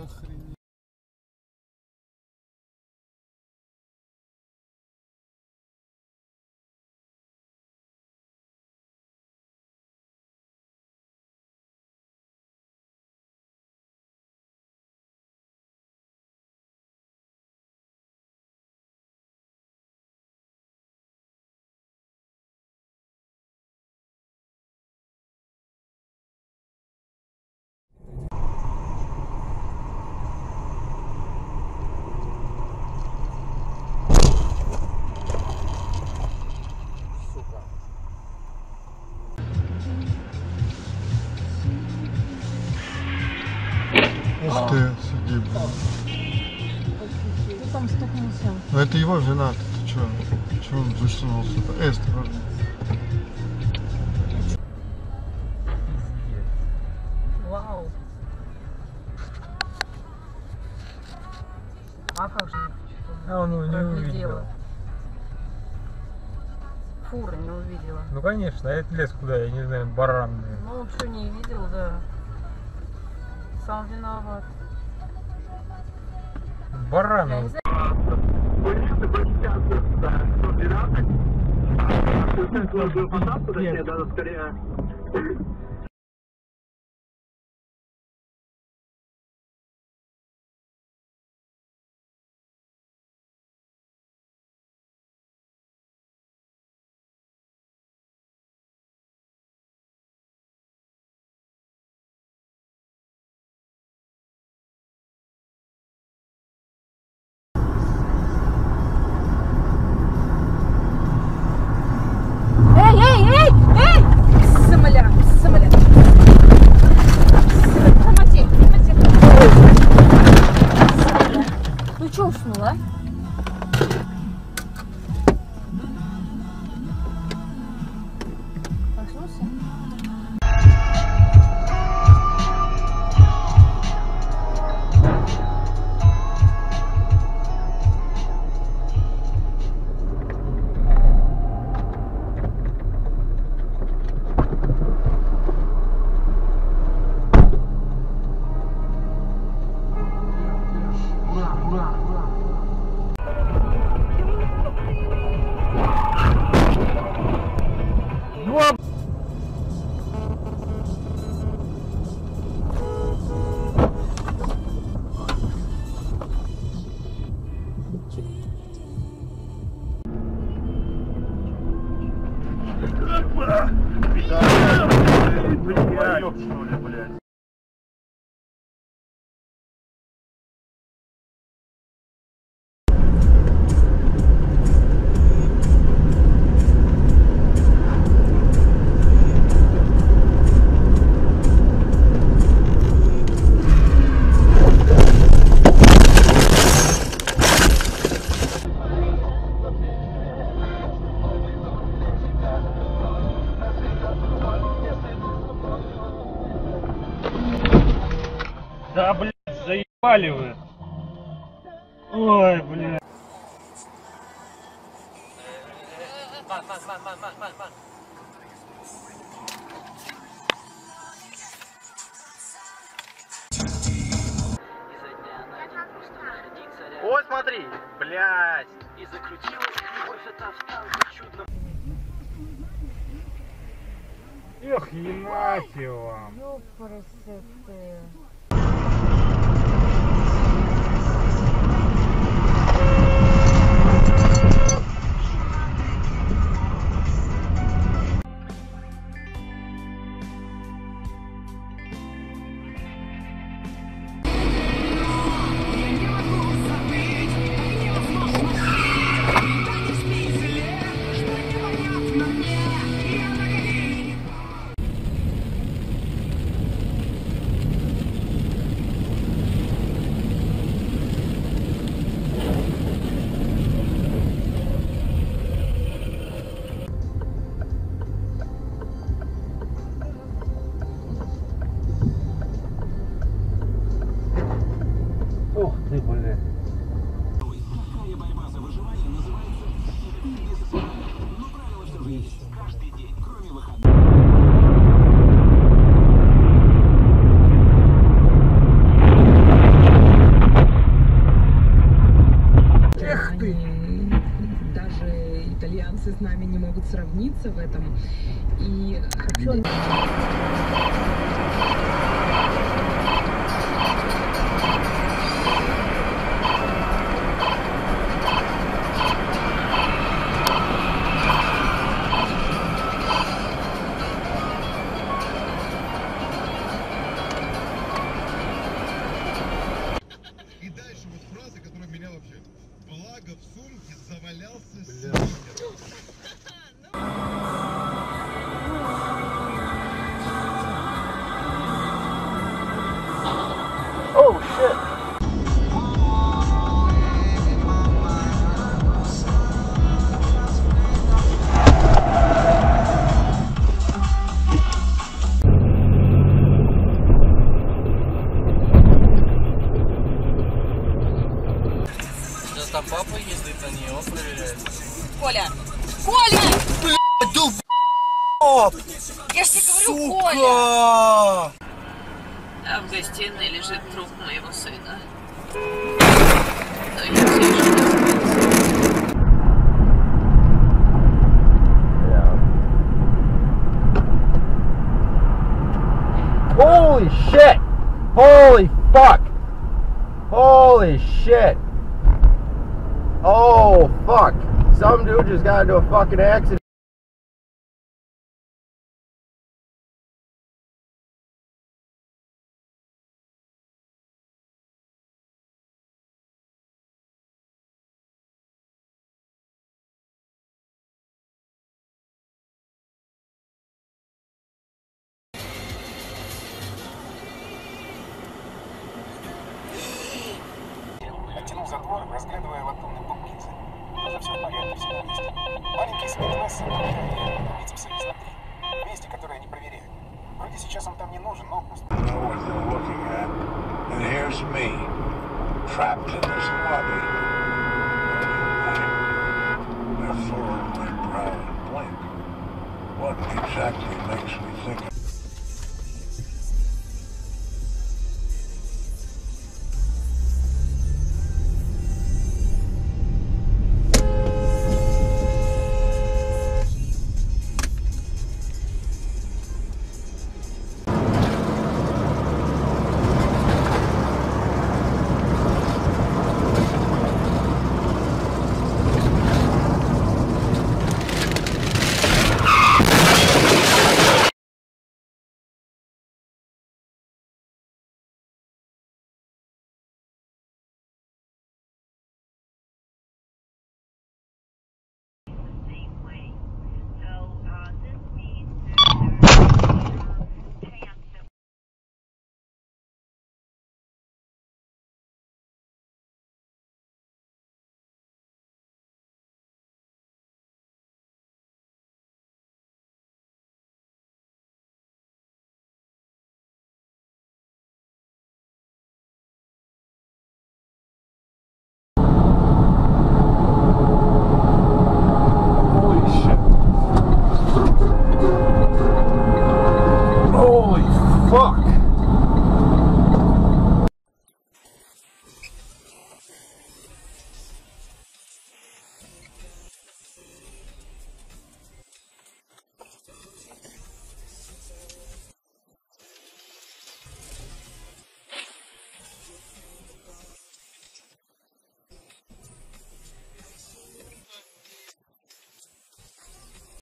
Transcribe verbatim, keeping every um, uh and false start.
Охренеть. Ух ты, сиди, блин. Кто там стукнулся? Ну это его жена, ты чё? Чё он высунулся? Эй, осторожно. Вау. А как же? А он его не увидел. Фура не увидела. Ну конечно, а это лес куда, я не знаю, баран. Ну он что, не видел, да. Сам виноват. Баран. Я не знаю. Эй, эй, эй, эй! Самоля, самоля. Тормози, тормози. Самоля. Ну что уснула? Проснулся? Да, блядь, заебали вы. Ой, блядь. Ой, смотри, блядь. И закрутилась любовь эта в танке чудно. Эх, ебать его. Ёпрст. Ух ты, блядь. Такая борьба за выживание называется бизнесом. Но правило все же есть. Каждый день, кроме выходных. усравниться в этом. И хочу... И дальше вот фраза, которая меня вообще... Благо в сумке завалялся синяк. Oh shit! Сейчас там папа ездит на нее, он проверяет. Коля! Коля! Блядь, дуб! Я ж тебе говорю, Коля! Сука! А в гостиной лежит труп моего сына. Но я все еще не знаю. Holy shit! Holy fuck! Holy shit! Oh fuck! Some dude just got into a fucking accident. Оттянул затвор, разглядывая латунный бок гильзы. Тоже все в порядке, все на месте. Маленький спидвессел проверяет, таблица изнутри. Месте, которое не проверяют. Вроде сейчас он там не нужен, но пусто. Know what they're looking at, and here's me, trapped in this water.